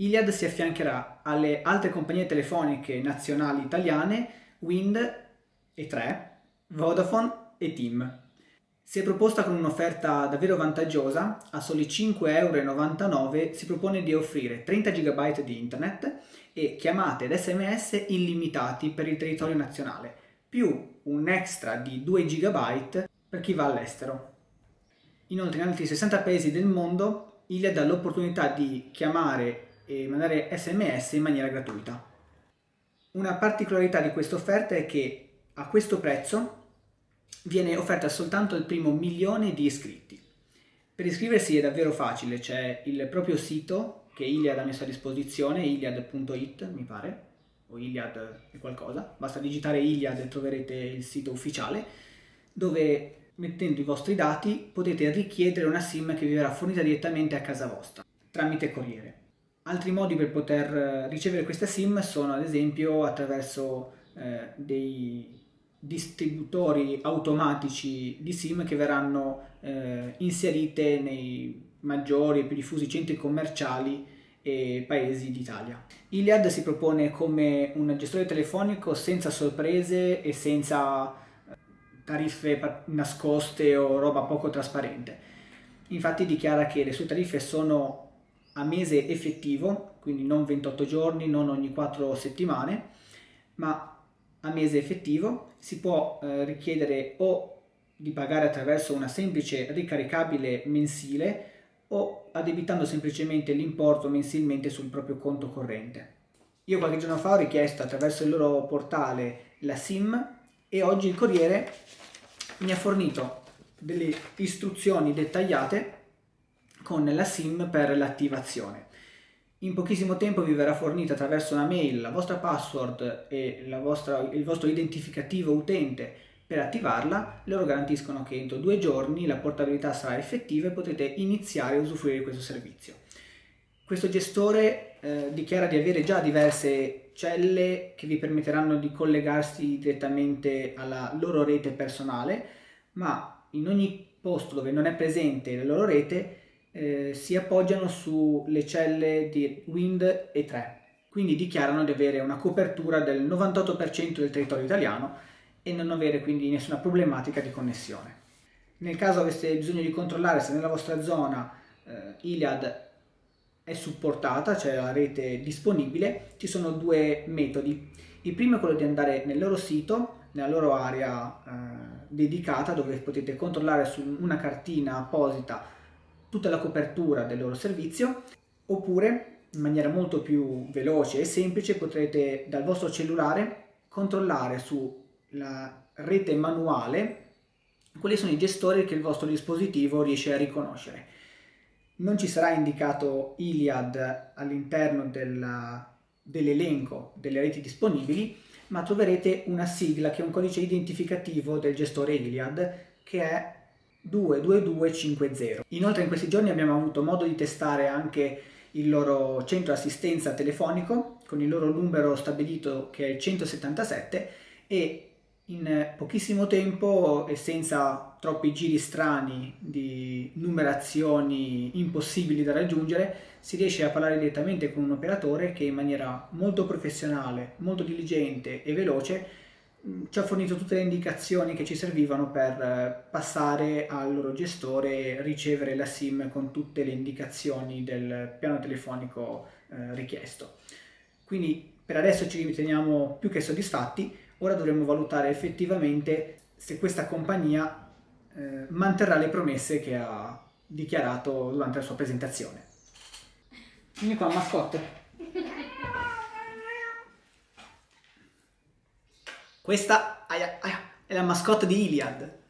Iliad si affiancherà alle altre compagnie telefoniche nazionali italiane Wind e 3, Vodafone e TIM. Si è proposta con un'offerta davvero vantaggiosa, a soli 5,99 € si propone di offrire 30 GB di internet e chiamate ed SMS illimitati per il territorio nazionale, più un extra di 2 GB per chi va all'estero. Inoltre in altri 60 paesi del mondo Iliad dà l'opportunità di chiamare e mandare SMS in maniera gratuita. Una particolarità di questa offerta è che a questo prezzo viene offerta soltanto il primo 1.000.000 di iscritti. Per iscriversi è davvero facile, c'è il proprio sito che Iliad ha messo a disposizione, iliad.it mi pare, o Iliad e qualcosa, basta digitare Iliad e troverete il sito ufficiale, dove mettendo i vostri dati potete richiedere una SIM che vi verrà fornita direttamente a casa vostra, tramite corriere. Altri modi per poter ricevere questa SIM sono ad esempio attraverso dei distributori automatici di SIM che verranno inserite nei maggiori e più diffusi centri commerciali e paesi d'Italia. Iliad si propone come un gestore telefonico senza sorprese e senza tariffe nascoste o roba poco trasparente. Infatti dichiara che le sue tariffe sono a mese effettivo, quindi non 28 giorni, non ogni 4 settimane, ma a mese effettivo. Si può richiedere o di pagare attraverso una semplice ricaricabile mensile o addebitando semplicemente l'importo mensilmente sul proprio conto corrente. Io qualche giorno fa ho richiesto attraverso il loro portale la SIM e oggi il Corriere mi ha fornito delle istruzioni dettagliate con la SIM per l'attivazione. In pochissimo tempo vi verrà fornita attraverso una mail la vostra password e il vostro identificativo utente per attivarla. Loro garantiscono che entro 2 giorni la portabilità sarà effettiva e potrete iniziare a usufruire di questo servizio. Questo gestore dichiara di avere già diverse celle che vi permetteranno di collegarsi direttamente alla loro rete personale, ma in ogni posto dove non è presente la loro rete si appoggiano sulle celle di Wind e 3, quindi dichiarano di avere una copertura del 98% del territorio italiano e non avere quindi nessuna problematica di connessione. Nel caso aveste bisogno di controllare se nella vostra zona Iliad è supportata, cioè la rete disponibile, ci sono 2 metodi. Il primo è quello di andare nel loro sito, nella loro area dedicata, dove potete controllare su una cartina apposita tutta la copertura del loro servizio, oppure in maniera molto più veloce e semplice potrete dal vostro cellulare controllare sulla rete manuale quali sono i gestori che il vostro dispositivo riesce a riconoscere. Non ci sarà indicato Iliad all'interno dell'elenco delle reti disponibili, ma troverete una sigla che è un codice identificativo del gestore Iliad che è 22250. Inoltre in questi giorni abbiamo avuto modo di testare anche il loro centro assistenza telefonico con il loro numero stabilito che è il 177 e in pochissimo tempo e senza troppi giri strani di numerazioni impossibili da raggiungere si riesce a parlare direttamente con un operatore che in maniera molto professionale, molto diligente e veloce ci ha fornito tutte le indicazioni che ci servivano per passare al loro gestore e ricevere la SIM con tutte le indicazioni del piano telefonico richiesto. Quindi per adesso ci riteniamo più che soddisfatti, ora dovremo valutare effettivamente se questa compagnia manterrà le promesse che ha dichiarato durante la sua presentazione. Vieni qua, mascotte. Questa è la mascotte di Iliad.